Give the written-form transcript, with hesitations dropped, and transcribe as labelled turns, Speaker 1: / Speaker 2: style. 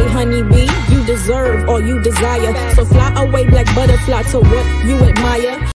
Speaker 1: away, honeybee. You deserve all you desire. So fly away, black butterfly, to what you admire.